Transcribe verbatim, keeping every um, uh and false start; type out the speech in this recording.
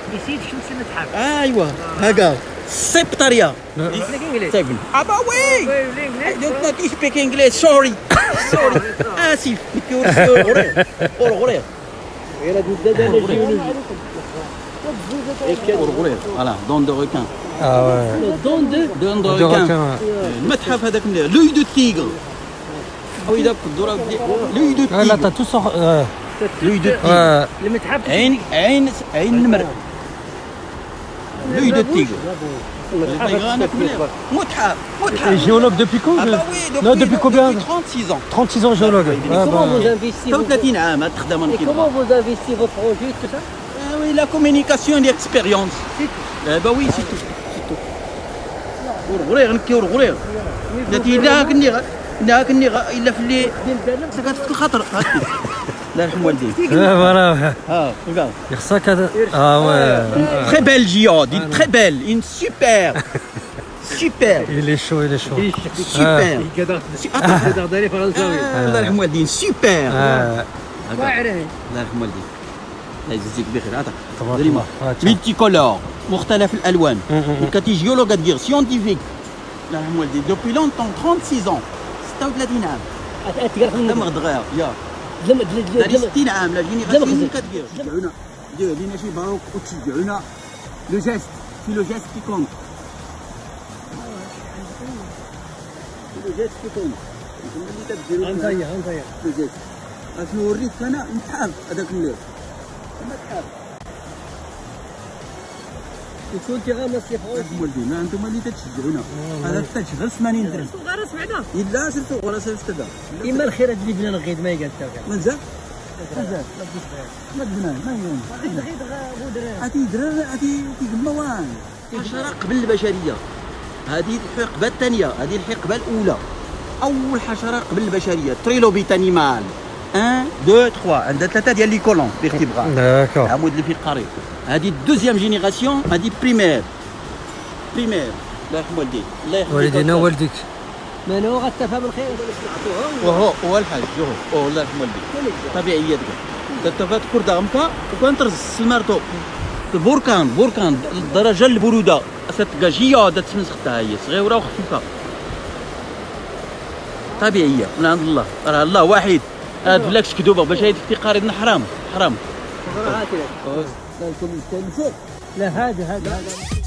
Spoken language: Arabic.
نسيت شمس المتحف. ايوا هكا سبتاريا. انجليزي. Ah bah oui! I don't not speak English, sorry. Sorry. آسف. غرير. غرير. غرير. Voilà, don de requin. Ah ouais. Don de Don de De requin. requin. المتحف هذاك l'œil de tigre. وي داك الدورة l'œil de Ah, là, tigre. t'as tout sorti. Ouais. l'œil de tigre. Ouais. المتحف. عين عين عين النمر. l'œil de tigre. متحف متحف. Et géologue depuis quand? Ah bah oui, depuis, Non, depuis combien? Depuis trente-six ans. trente-six ans géologue. Ah, Comment bah. vous investissez vos... ثلاثين عام هاد الخدمة Et نكيدها. comment vous investissez vos projets, tout ça? Ah oui, la communication et l'expérience. C'est tout. Ah bah oui, c'est tout. C'est tout. ورغريغ نكي ورغريغ. التي لا كني لا كني الا في اللي سكت في الخطر هاكي. الله يرحم والديك. Ouais, voilà. ها regarde. Il ressent qu'à. Ah ouais. Très belle géode, une très belle, une super. Super. Il est chaud, il est chaud. Super. درداري فرنساوي. الله يرحم والديك. Super. Ah. واعره. الله يرحم والديك. الله يجزيك بخير. عطا. تبارك دريما. الله. ملتي كولور مختلف الالوان. كتي جيولوج دير سيونتيفيك. الله يرحم والديك. دوبوي لونتون trente-six ans. ستة وثلاثين عام. اتقرا لا مغدغير يا. لم داري ستين عام لا جيني غاسين كدير. شجعونا. دير لينا شي باروك وتشجعونا. لو جيست في لو جيست كي كونت. لو جيست كي كونت. اللي تديروا غنضيع غنضيع. لو جيست. اش نوريك انا متحف هذاك الليل. متحف. كنتي غير ما سيفوش. ولدي ما انتم اللي تتشجعونا. هذا تشغل ثمانين درهم. غير سمعنا. الا سلتو ولا سلت هذا. اما الخير هاد اللي بنا الغيد ما يقال حتى مازال مازال ما بدنا ما يوم الغيد غودر. عادي درا عادي تيجمع وان حشره قبل البشريه. هذه الحقبه الثانيه، هذه الحقبه الاولى. اول حشره قبل البشريه تريلوبيت انيمال واحد اثنين ثلاثة. عندها ثلاثه ديال لي كولون فيرتيبرا. D'accord. العمود اللي فيه قريب. هذه الدوزيام جينيراسيون، هذه بريمير بريمير. الله يرحم والديك. الله يحفظك والدينا والديك. من هو غتفهم الخير؟ وهو هو الحاج هو الله يرحم والديك. طبيعيه ديك تتفات كرده غمكا وكان ترز المرتو البركان بركان الدرجه البروده ستلقى جياده تمسخ حتى هي صغيره وخفيفه طبيعيه من عند الله. راه الله واحد. هاد بلاكش كذوبه باش هيد افتقارنا حرام حرام. لا هذا هذا